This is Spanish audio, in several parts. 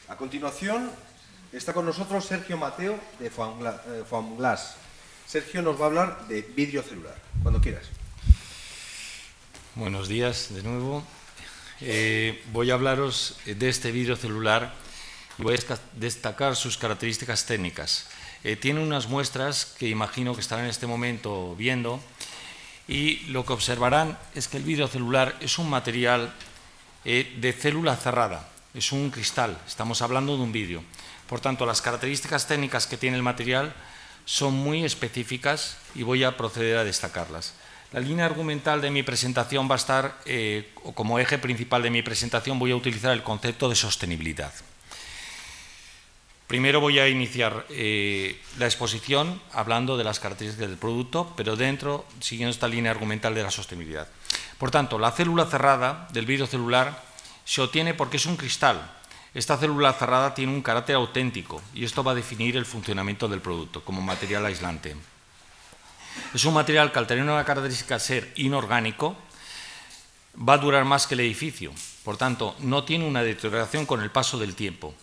A continuación está con nosotros Sergio Mateo de Foamglas. Sergio nos va a hablar de vidrio celular. Cuando quieras. Buenos días de nuevo. Voy a hablaros de este vidrio celular y voy a destacar sus características técnicas. Tiene unas muestras que imagino que estarán en este momento viendo, y lo que observarán es que el vidrio celular es un material de célula cerrada, es un cristal, estamos hablando de un vidrio. Por tanto, las características técnicas que tiene el material son muy específicas y voy a proceder a destacarlas. La línea argumental de mi presentación va a estar, como eje principal de mi presentación, voy a utilizar el concepto de sostenibilidad. Primero voy a iniciar la exposición hablando de las características del producto, pero siguiendo esta línea argumental de la sostenibilidad. Por tanto, la célula cerrada del vidrio celular se obtiene porque es un cristal. Esta célula cerrada tiene un carácter auténtico y esto va a definir el funcionamiento del producto como material aislante. Es un material que, al tener una característica de ser inorgánico, va a durar más que el edificio. Por tanto, no tiene una deterioración con el paso del tiempo.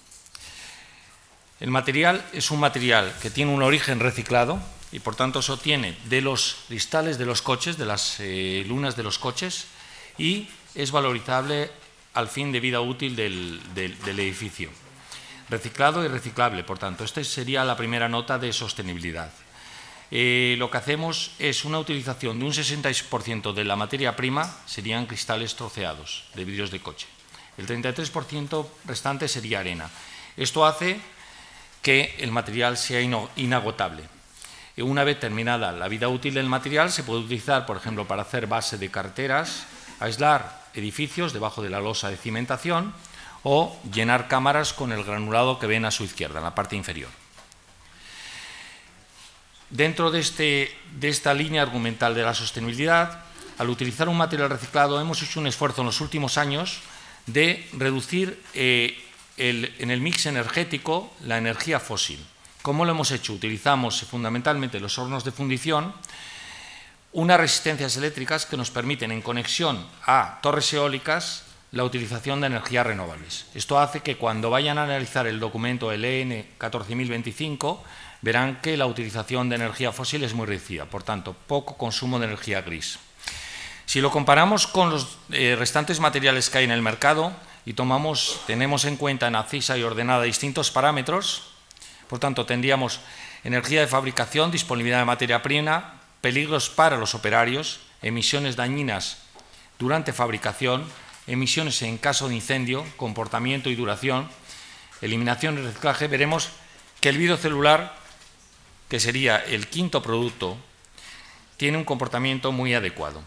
El material es un material que tiene un origen reciclado y, por tanto, se obtiene de los cristales de los coches, de las lunas de los coches, y es valorizable al fin de vida útil del edificio. Reciclado y reciclable, por tanto, esta sería la primera nota de sostenibilidad. Lo que hacemos es una utilización de un 66% de la materia prima, serían cristales troceados de vidrios de coche. El 33% restante sería arena. Esto hace que el material sea inagotable. Una vez terminada la vida útil del material, se puede utilizar, por ejemplo, para hacer base de carreteras, aislar edificios debajo de la losa de cimentación o llenar cámaras con el granulado que ven a su izquierda, en la parte inferior. Dentro de esta línea argumental de la sostenibilidad, al utilizar un material reciclado, hemos hecho un esfuerzo en los últimos años de reducir en el mix energético la energía fósil. ¿Cómo lo hemos hecho? Utilizamos fundamentalmente los hornos de fundición, unas resistencias eléctricas que nos permiten, en conexión a torres eólicas, la utilización de energías renovables. Esto hace que, cuando vayan a analizar el documento EN 14025, verán que la utilización de energía fósil es muy reducida, por tanto, poco consumo de energía gris. Si lo comparamos con los restantes materiales que hay en el mercado y tenemos en cuenta en Acisa y Ordenada distintos parámetros, por tanto, tendríamos energía de fabricación, disponibilidad de materia prima, peligros para los operarios, emisiones dañinas durante fabricación, emisiones en caso de incendio, comportamiento y duración, eliminación y reciclaje. Veremos que el vidrio celular, que sería el quinto producto, tiene un comportamiento muy adecuado.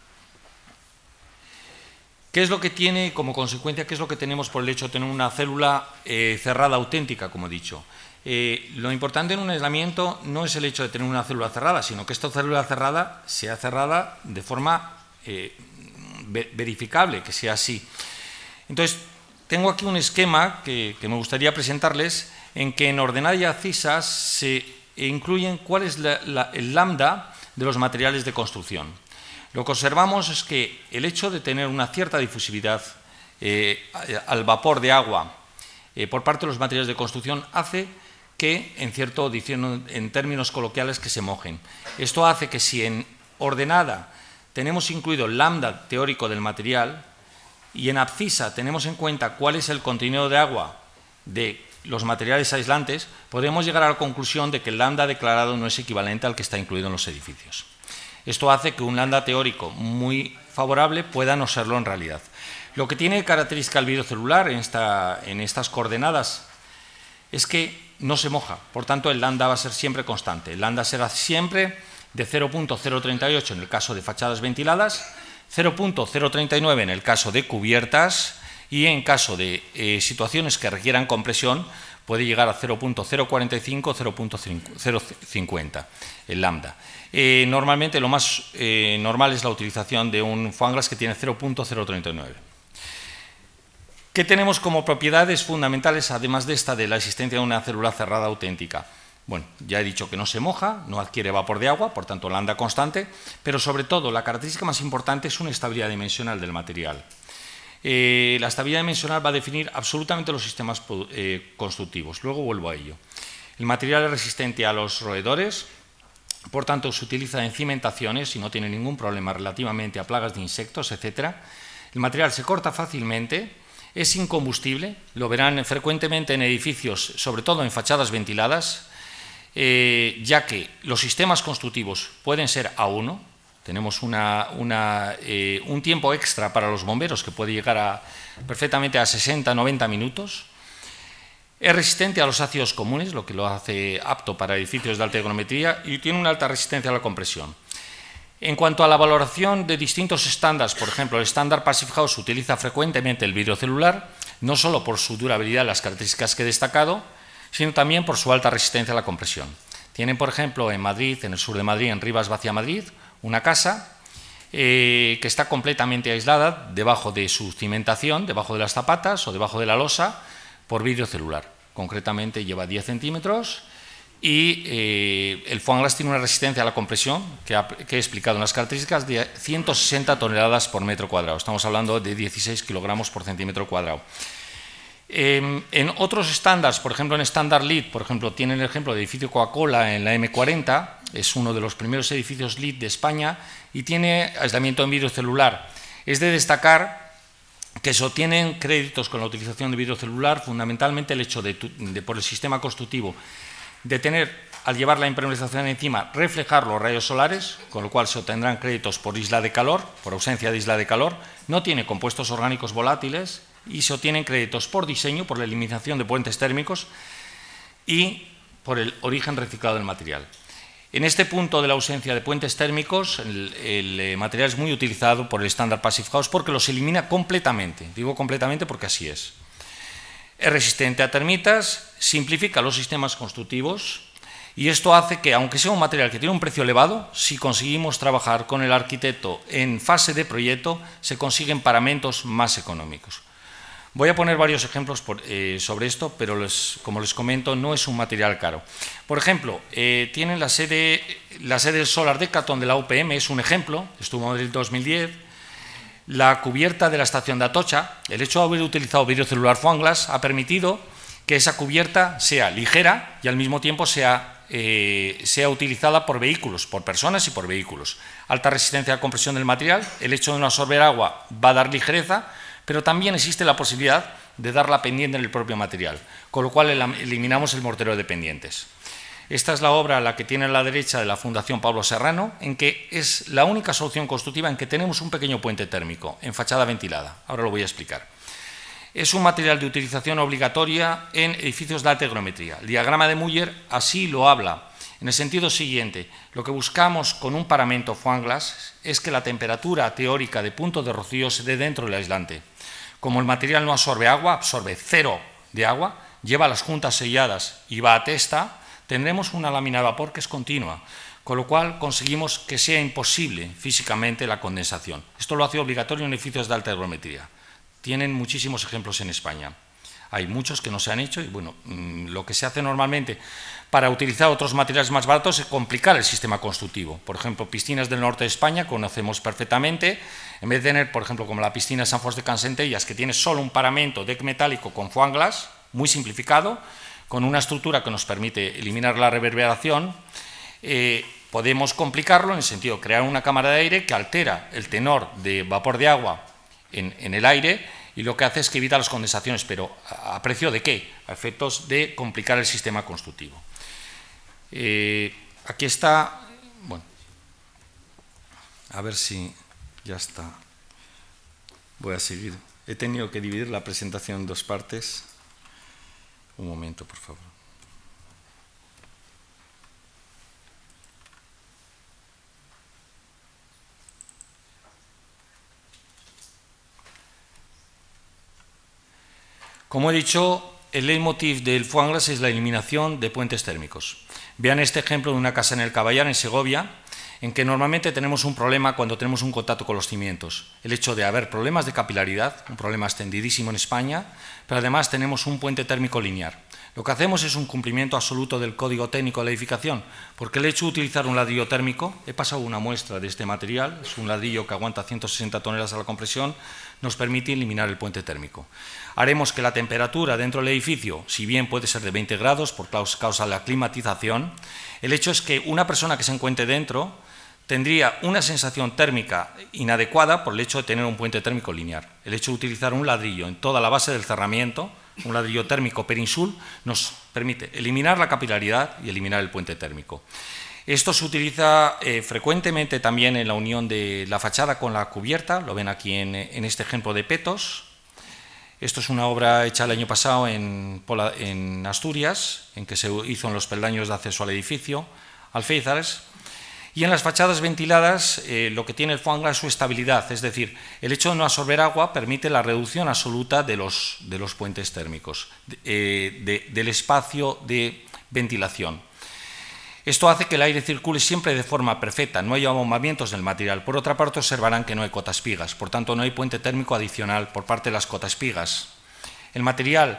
¿Qué es lo que tiene como consecuencia? ¿Qué es lo que tenemos por el hecho de tener una célula cerrada auténtica, como he dicho? Lo importante en un aislamiento no es el hecho de tener una célula cerrada, sino que esta célula cerrada sea cerrada de forma verificable, que sea así. Entonces, tengo aquí un esquema que me gustaría presentarles, en que en Ordenada y Acisa se incluyen cuál es el lambda de los materiales de construcción. Lo que observamos es que el hecho de tener una cierta difusividad al vapor de agua por parte de los materiales de construcción hace que, en términos coloquiales, que se mojen. Esto hace que, si en Ordenada tenemos incluido el lambda teórico del material y en Acisa tenemos en cuenta cuál es el contenido de agua de los materiales aislantes, podemos llegar a la conclusión de que el lambda declarado no es equivalente al que está incluido en los edificios. Esto hace que un lambda teórico muy favorable pueda no serlo en realidad. Lo que tiene característica el vidrio celular en estas coordenadas es que no se moja, por tanto el lambda va a ser siempre constante. El lambda será siempre de 0.038 en el caso de fachadas ventiladas, 0.039 en el caso de cubiertas, y en caso de situaciones que requieran compresión puede llegar a 0.045 o 0.050 el lambda. Normalmente lo más normal es la utilización de un Foamglas que tiene 0.039. ¿Qué tenemos como propiedades fundamentales, además de la existencia de una célula cerrada auténtica? Bueno, ya he dicho que no se moja, no adquiere vapor de agua, por tanto lambda constante, pero sobre todo la característica más importante es una estabilidad dimensional del material. la estabilidad dimensional va a definir absolutamente los sistemas constructivos. Luego vuelvo a ello. El material es resistente a los roedores, por tanto se utiliza en cimentaciones y no tiene ningún problema relativamente a plagas de insectos, etc. El material se corta fácilmente, es incombustible, lo verán frecuentemente en edificios, sobre todo en fachadas ventiladas, ya que los sistemas constructivos pueden ser A1, tenemos un tiempo extra para los bomberos que puede llegar perfectamente a 60-90 minutos. Es resistente a los ácidos comunes, lo que lo hace apto para edificios de alta hygrometría, y tiene una alta resistencia a la compresión. En cuanto a la valoración de distintos estándares, por ejemplo, el estándar Passive House utiliza frecuentemente el vidrio celular, no solo por su durabilidad y las características que he destacado, sino también por su alta resistencia a la compresión. Tienen, por ejemplo, en Madrid, en el sur de Madrid, en Rivas Vacia Madrid, una casa que está completamente aislada debajo de su cimentación, debajo de las zapatas o debajo de la losa, por vidrio celular. Concretamente lleva 10 centímetros y el foam glass tiene una resistencia a la compresión que he explicado en las características de 160 toneladas por metro cuadrado. Estamos hablando de 16 kilogramos por centímetro cuadrado. En otros estándares, por ejemplo en estándar LEED, por ejemplo, tienen el ejemplo del edificio Coca-Cola en la M40, es uno de los primeros edificios LEED de España y tiene aislamiento en vidrio celular. Es de destacar que se obtienen créditos con la utilización de vidrio celular, fundamentalmente el hecho de por el sistema constructivo de tener, al llevar la impermeabilización encima, reflejar los rayos solares, con lo cual se obtendrán créditos por isla de calor, por ausencia de isla de calor, no tiene compuestos orgánicos volátiles y se obtienen créditos por diseño, por la eliminación de puentes térmicos y por el origen reciclado del material. En este punto de la ausencia de puentes térmicos, el material es muy utilizado por el estándar Passive House porque los elimina completamente. Digo completamente porque así es. Es resistente a termitas, simplifica los sistemas constructivos y esto hace que, aunque sea un material que tiene un precio elevado, si conseguimos trabajar con el arquitecto en fase de proyecto, se consiguen paramentos más económicos. Voy a poner varios ejemplos sobre esto, pero como les comento, no es un material caro. Por ejemplo, tienen la sede del Solar Decathlon de la UPM, es un ejemplo, estuvo en Madrid en 2010. La cubierta de la estación de Atocha, el hecho de haber utilizado vidrio celular foam glass ha permitido que esa cubierta sea ligera y al mismo tiempo sea utilizada por vehículos, por personas y por vehículos. Alta resistencia a la compresión del material, el hecho de no absorber agua va a dar ligereza, pero también existe la posibilidad de dar la pendiente en el propio material, con lo cual eliminamos el mortero de pendientes. Esta es la obra, la que tiene a la derecha, de la Fundación Pablo Serrano, en que es la única solución constructiva en que tenemos un pequeño puente térmico en fachada ventilada. Ahora lo voy a explicar. Es un material de utilización obligatoria en edificios de alta hygrometría. El diagrama de Muller así lo habla, en el sentido siguiente: lo que buscamos con un paramento foam glass es que la temperatura teórica de punto de rocío se dé dentro del aislante. Como el material no absorbe agua, absorbe cero de agua, lleva las juntas selladas y va a testa, tendremos una lámina de vapor que es continua, con lo cual conseguimos que sea imposible físicamente la condensación. Esto lo hace obligatorio en edificios de alta hygrometría. Tienen muchísimos ejemplos en España. Hay muchos que no se han hecho y, bueno, lo que se hace normalmente para utilizar otros materiales más baratos es complicar el sistema constructivo. Por ejemplo, piscinas del norte de España conocemos perfectamente. En vez de tener, por ejemplo, como la piscina de San Fos de Cancentellas, que tiene solo un paramento deck metálico con foam glass, muy simplificado, con una estructura que nos permite eliminar la reverberación, podemos complicarlo en el sentido de crear una cámara de aire que altera el tenor de vapor de agua en el aire y lo que hace es que evita las condensaciones, pero ¿a precio de qué? A efectos de complicar el sistema constructivo. Aquí está, bueno, a ver si ya está. Voy a seguir. He tenido que dividir la presentación en dos partes. Un momento, por favor. Como he dicho, el leitmotiv del foam glass es la eliminación de puentes térmicos. Vean este ejemplo de una casa en el Caballar, en Segovia, en que normalmente tenemos un problema cuando tenemos un contacto con los cimientos. El hecho de haber problemas de capilaridad, un problema extendidísimo en España, pero además tenemos un puente térmico lineal. Lo que hacemos es un cumplimiento absoluto del código técnico de la edificación, porque el hecho de utilizar un ladrillo térmico, he pasado una muestra de este material, es un ladrillo que aguanta 160 toneladas a la compresión, nos permite eliminar el puente térmico. Haremos que la temperatura dentro del edificio, si bien puede ser de 20 grados por causa de la climatización, el hecho es que una persona que se encuentre dentro tendría una sensación térmica inadecuada por el hecho de tener un puente térmico lineal. El hecho de utilizar un ladrillo en toda la base del cerramiento, un ladrillo térmico perinsul, nos permite eliminar la capilaridad y eliminar el puente térmico. Esto se utiliza frecuentemente también en la unión de la fachada con la cubierta, lo ven aquí en este ejemplo de Petos. Esto es una obra hecha el año pasado en Asturias, en que se hizo en los peldaños de acceso al edificio, Alféizares. Y en las fachadas ventiladas lo que tiene el foam glass es su estabilidad, es decir, el hecho de no absorber agua permite la reducción absoluta de los puentes térmicos, del espacio de ventilación. Esto hace que el aire circule siempre de forma perfecta, no haya abombamientos del material. Por otra parte, observarán que no hay cotaspigas, por tanto no hay puente térmico adicional por parte de las cotaspigas. El material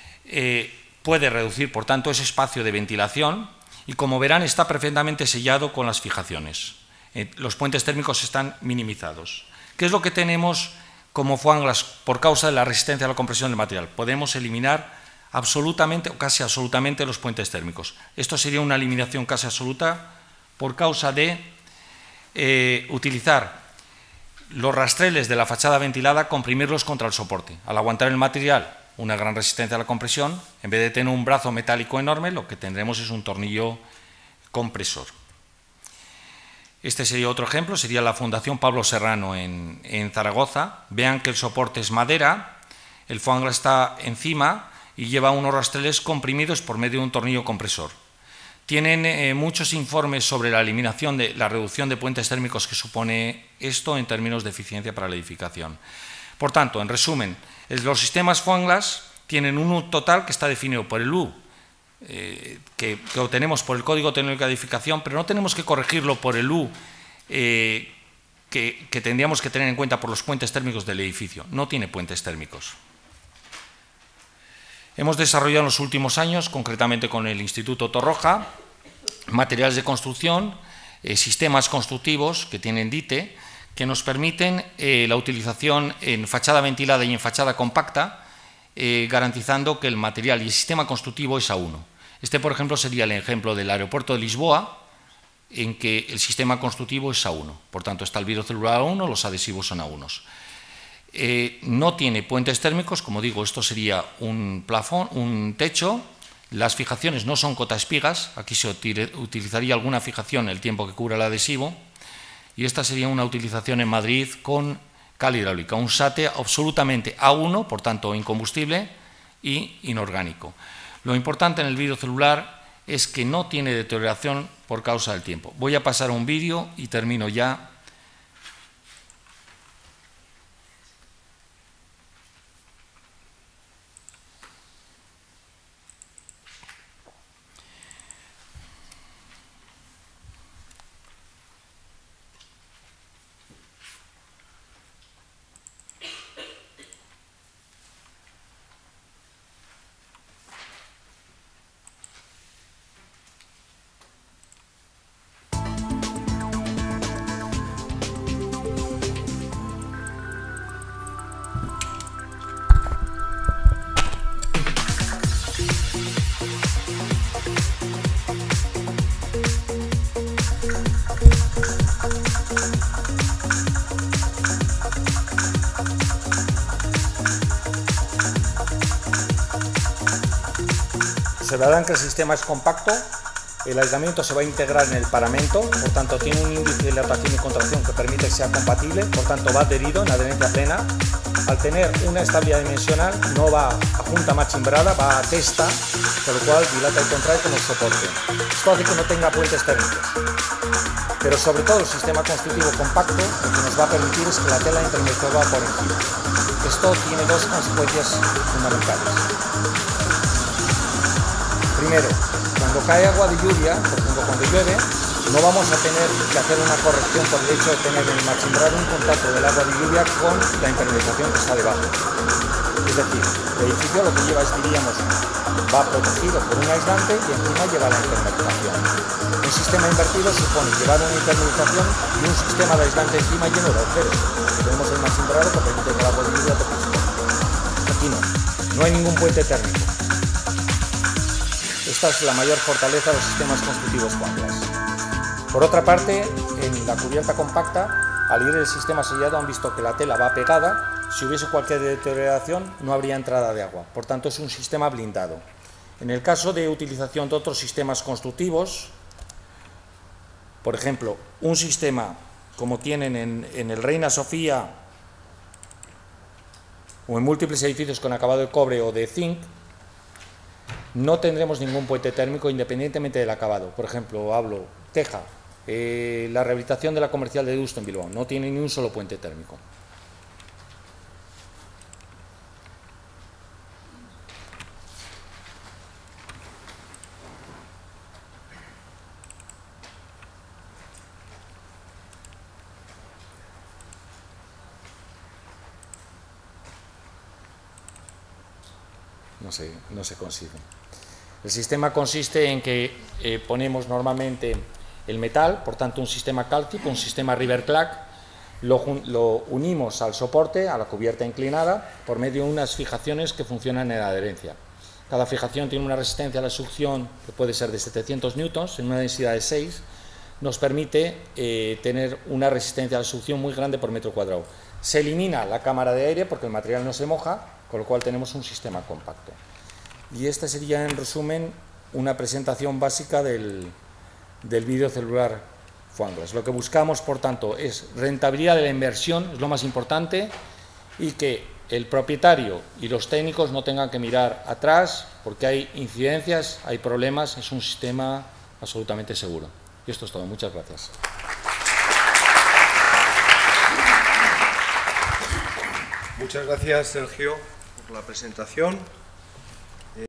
puede reducir, por tanto, ese espacio de ventilación, y como verán está perfectamente sellado con las fijaciones. Los puentes térmicos están minimizados. ¿Qué es lo que tenemos como foam glass por causa de la resistencia a la compresión del material? Podemos eliminar absolutamente o casi absolutamente los puentes térmicos. Esto sería una eliminación casi absoluta por causa de utilizar los rastreles de la fachada ventilada, comprimirlos contra el soporte. Al aguantar el material una gran resistencia a la compresión, en vez de tener un brazo metálico enorme, lo que tendremos es un tornillo compresor. Este sería otro ejemplo, sería la Fundación Pablo Serrano en Zaragoza. Vean que el soporte es madera, el foam glass está encima y lleva unos rastreles comprimidos por medio de un tornillo compresor. Tienen muchos informes sobre la eliminación de la reducción de puentes térmicos que supone esto en términos de eficiencia para la edificación. Por tanto, en resumen, los sistemas foam glass tienen un U total que está definido por el U que obtenemos por el Código Técnico de Edificación, pero no tenemos que corregirlo por el U que tendríamos que tener en cuenta por los puentes térmicos del edificio. No tiene puentes térmicos. Hemos desarrollado en los últimos años, concretamente con el Instituto Torroja, materiales de construcción, sistemas constructivos que tienen DITE, que nos permiten la utilización en fachada ventilada y en fachada compacta, garantizando que el material y el sistema constructivo es A1. Este, por ejemplo, sería el ejemplo del aeropuerto de Lisboa, en que el sistema constructivo es A1. Por tanto, está el vidrio celular A1, los adhesivos son A1. No tiene puentes térmicos, como digo, esto sería un plafón, un techo. Las fijaciones no son cotaespigas, aquí se utilizaría alguna fijación el tiempo que cubra el adhesivo. Y esta sería una utilización en Madrid con cal hidráulica, un SATE absolutamente A1, por tanto incombustible y inorgánico. Lo importante en el vidrio celular es que no tiene deterioración por causa del tiempo. Voy a pasar a un vídeo y termino ya. Observarán que el sistema es compacto, el aislamiento se va a integrar en el paramento, por tanto tiene un índice de dilatación y contracción que permite que sea compatible, por tanto va adherido en adherencia plena. Al tener una estabilidad dimensional no va a junta machimbrada, va a testa, por lo cual dilata y contrae con el soporte. Esto hace que no tenga puentes térmicos. Pero sobre todo el sistema constructivo compacto lo que nos va a permitir es que la tela entre va por encima. Esto tiene dos consecuencias fundamentales. Primero, cuando cae agua de lluvia, por ejemplo cuando llueve, no vamos a tener que hacer una corrección por el hecho de tener en el machimbrado un contacto del agua de lluvia con la impermeabilización que está debajo. Es decir, el edificio lo que lleva es, diríamos, va protegido por un aislante y encima lleva la impermeabilización. Un sistema invertido supone llevar una impermeabilización y un sistema de aislante encima lleno de agujeros. Tenemos el más simbrado que permite que la posibilidad de presión. Aquí no hay ningún puente térmico. Esta es la mayor fortaleza de los sistemas constructivos Juan Glas. Por otra parte, en la cubierta compacta, al ir el sistema sellado han visto que la tela va pegada. Si hubiese cualquier deterioración no habría entrada de agua, por tanto es un sistema blindado. En el caso de utilización de otros sistemas constructivos, por ejemplo, un sistema como tienen en el Reina Sofía o en múltiples edificios con acabado de cobre o de zinc, no tendremos ningún puente térmico independientemente del acabado. Por ejemplo, hablo teja, la rehabilitación de la comercial de Deusto en Bilbao, no tiene ni un solo puente térmico. No se consigue. El sistema consiste en que ponemos normalmente el metal, por tanto un sistema cálcico, un sistema Riverclack, lo unimos al soporte, a la cubierta inclinada, por medio de unas fijaciones que funcionan en adherencia. Cada fijación tiene una resistencia a la succión que puede ser de 700 newtons, en una densidad de 6, nos permite tener una resistencia a la succión muy grande por metro cuadrado. Se elimina la cámara de aire porque el material no se moja, con lo cual tenemos un sistema compacto. Y esta sería, en resumen, una presentación básica del vídeo celular Juan Glas. Lo que buscamos, por tanto, es rentabilidad de la inversión, es lo más importante, y que el propietario y los técnicos no tengan que mirar atrás, porque hay incidencias, hay problemas, es un sistema absolutamente seguro. Y esto es todo. Muchas gracias. Muchas gracias, Sergio, por la presentación.